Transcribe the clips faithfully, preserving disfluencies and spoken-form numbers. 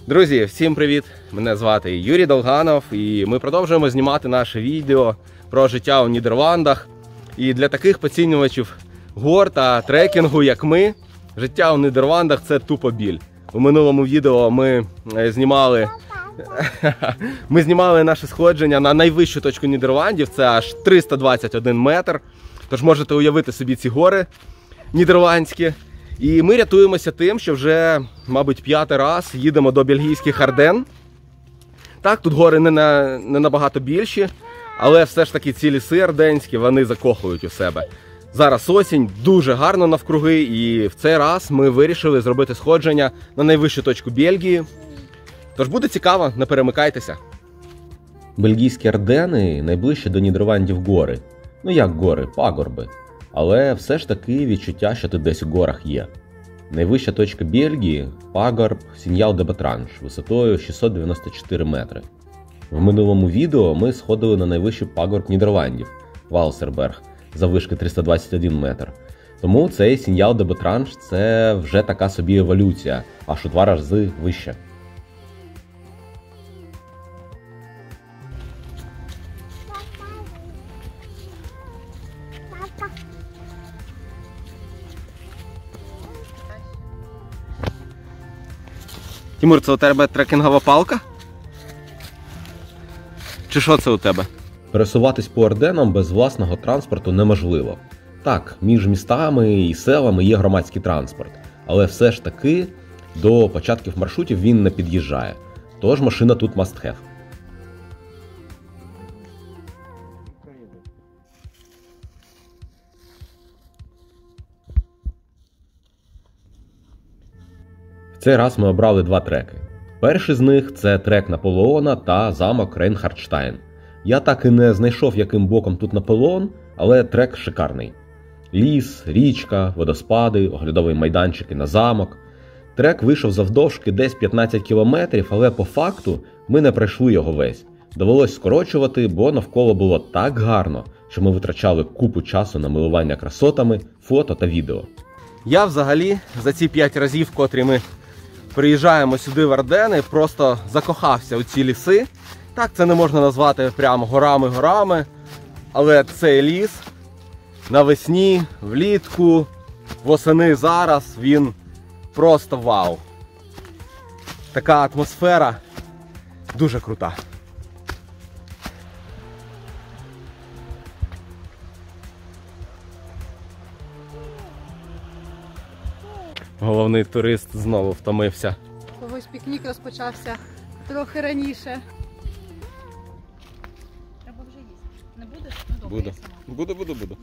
Друзі, всім привіт! Мене звати Юрій Долганов і ми продовжуємо знімати наше відео про життя у Нідерландах. І для таких поцінювачів гор та трекінгу, як ми, життя у Нідерландах – це тупо біль. У минулому відео ми знімали, ми знімали наше сходження на найвищу точку Нідерландів, це аж триста двадцять один метр. Тож можете уявити собі ці гори нідерландські. І ми рятуємося тим, що вже, мабуть, п'ятий раз їдемо до бельгійських Арден. Так, тут гори не, на, не набагато більші, але все ж таки ці ліси арденські, вони закохують у себе. Зараз осінь, дуже гарно навкруги, і в цей раз ми вирішили зробити сходження на найвищу точку Бельгії. Тож буде цікаво, не перемикайтеся. Бельгійські Ардени найближче до Нідерландів гори. Ну як гори, пагорби. Але все ж таки відчуття, що ти десь у горах є. Найвища точка Бельгії – пагорб Сіньял-де-Батранж висотою шістсот дев'яносто чотири метри. В минулому відео ми сходили на найвищий пагорб Нідерландів – Валсерберг, заввишки триста двадцять один метр. Тому цей Сіньял-де-Батранж – це вже така собі еволюція, аж у два рази вище. Тимур, це у тебе трекінгова палка? Чи що це у тебе? Пересуватись по Арденам без власного транспорту неможливо. Так, між містами і селами є громадський транспорт, але все ж таки до початків маршрутів він не під'їжджає. Тож машина тут must have. В цей раз ми обрали два треки. Перший з них – це трек Наполеона та замок Рейнхардштайн. Я так і не знайшов, яким боком тут Наполеон, але трек шикарний. Ліс, річка, водоспади, оглядові майданчики на замок. Трек вийшов завдовжки десь п'ятнадцять кілометрів, але по факту ми не пройшли його весь. Довелось скорочувати, бо навколо було так гарно, що ми витрачали купу часу на милування красотами, фото та відео. Я взагалі за ці п'ять разів, котрі ми приїжджаємо сюди в Ардени, просто закохався у ці ліси. Так, це не можна назвати прямо горами-горами, але цей ліс навесні, влітку, восени зараз, він просто вау. Така атмосфера дуже крута. Головний турист знову втомився. Когось пікнік розпочався трохи раніше. Треба вже їсти. Не будеш? Ну добре, Буду. я сама. Буду, буду, буду.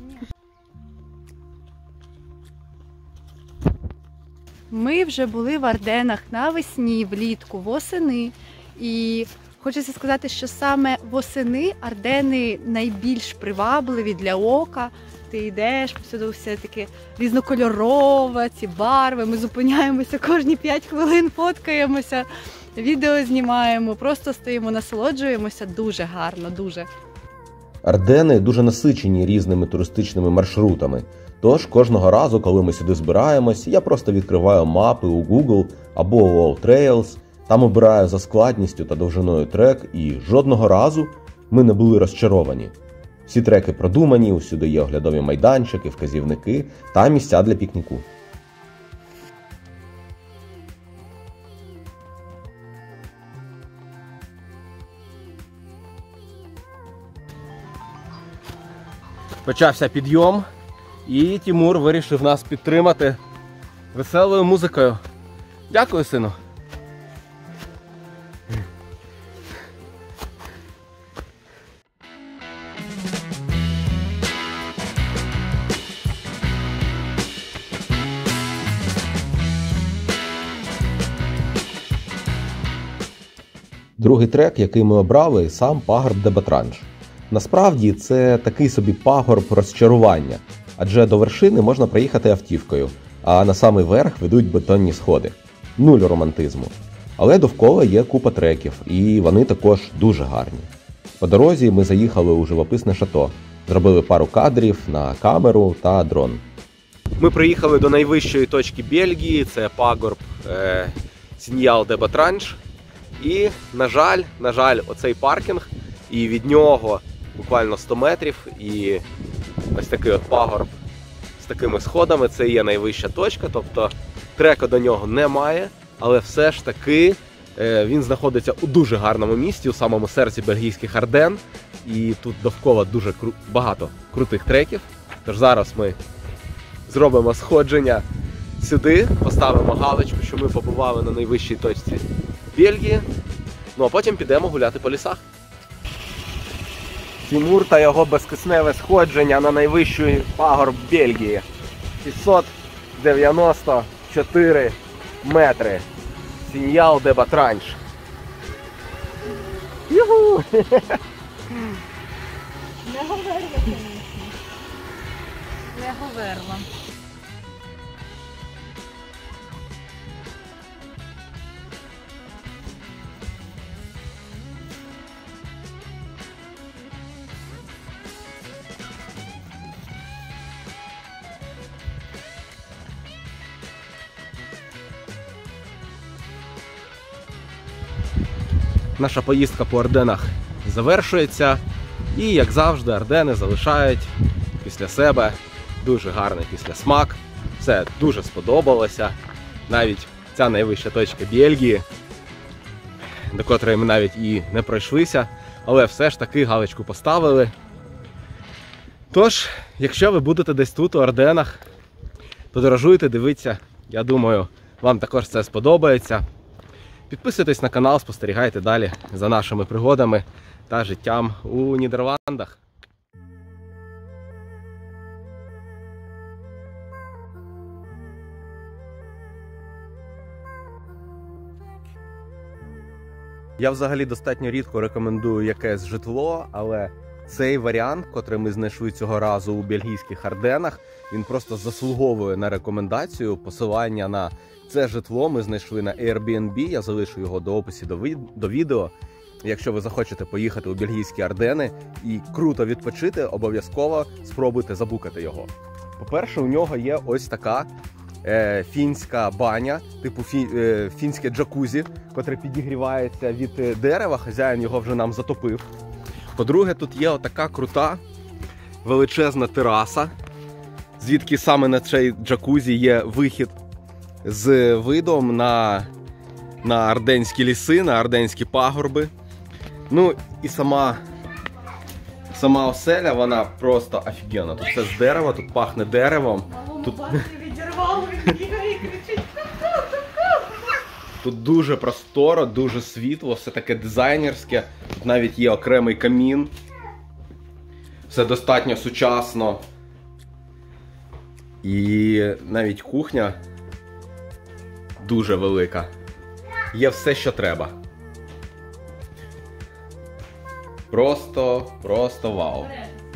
Ми вже були в Арденах навесні, влітку, восени. І хочеться сказати, що саме восени Ардени найбільш привабливі для ока. Ти йдеш, повсюди все таке різнокольорове, ці барви, ми зупиняємося кожні п'ять хвилин, фоткаємося, відео знімаємо, просто стоїмо, насолоджуємося, дуже гарно, дуже. Ардени дуже насичені різними туристичними маршрутами. Тож кожного разу, коли ми сюди збираємось, я просто відкриваю мапи у Google або All Trails, там обираю за складністю та довжиною трек, і жодного разу ми не були розчаровані. Всі треки продумані, усюди є оглядові майданчики, вказівники та місця для пікніку. Почався підйом, і Тимур вирішив нас підтримати веселою музикою. Дякую, сину. Другий трек, який ми обрали, сам пагорб де-Батранж. Насправді це такий собі пагорб розчарування, адже до вершини можна приїхати автівкою, а на самий верх ведуть бетонні сходи. Нуль романтизму. Але довкола є купа треків, і вони також дуже гарні. По дорозі ми заїхали у живописне шато, зробили пару кадрів на камеру та дрон. Ми приїхали до найвищої точки Бельгії, це пагорб е, Сіньял-де-Батранж. І, на жаль, на жаль, оцей паркінг, і від нього буквально сто метрів, і ось такий от пагорб з такими сходами, це є найвища точка, тобто треку до нього немає, але все ж таки він знаходиться у дуже гарному місті, у самому серці бельгійських Арден, і тут довкола дуже кру- багато крутих треків. Тож зараз ми зробимо сходження сюди, поставимо галочку, що ми побували на найвищій точці Бельгії, ну а потім підемо гуляти по лісах. Тимур та його безкисневе сходження на найвищий пагорб Бельгії. шістсот дев'яносто чотири метри. Сіньял де Батранж. Юху! Не говерла, звісно. Не говерла. Наша поїздка по Арденах завершується, і, як завжди, Ардени залишають після себе дуже гарний післясмак. Все дуже сподобалося. Навіть ця найвища точка Бельгії, до котрої ми навіть і не пройшлися, але все ж таки галочку поставили. Тож, якщо ви будете десь тут, у Арденах, подорожуйте, дивіться, я думаю, вам також це сподобається. Підписуйтесь на канал, спостерігайте далі за нашими пригодами та життям у Нідерландах. Я взагалі достатньо рідко рекомендую якесь житло, але цей варіант, котрий ми знайшли цього разу у бельгійських Арденах, він просто заслуговує на рекомендацію. Посилання на це житло ми знайшли на Airbnb, я залишу його до описі до, ві... до відео. Якщо ви захочете поїхати у бельгійські Ардени і круто відпочити, обов'язково спробуйте забукати його. По-перше, у нього є ось така е, фінська баня, типу фі, е, фінське джакузі, котре підігрівається від дерева, хазяїн його вже нам затопив. По-друге, тут є отака крута величезна тераса, звідки саме на цей джакузі є вихід з видом на, на арденські ліси, на арденські пагорби. Ну і сама, сама оселя, вона просто офігенна. Тут все з дерева, тут пахне деревом. Тут... Тут дуже просторо, дуже світло, все таке дизайнерське. Тут навіть є окремий камін. Все достатньо сучасно. І навіть кухня дуже велика. Є все, що треба. Просто, просто вау.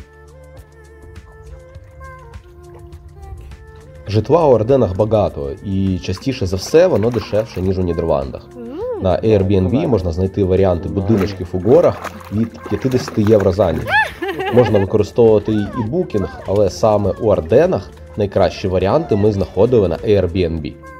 Житла у Арденах багато, і частіше за все воно дешевше, ніж у Нідерландах. На Airbnb можна знайти варіанти будиночків у горах від п'ятдесят євро за ніч. Можна використовувати і букінг, але саме у Арденах найкращі варіанти ми знаходили на Airbnb.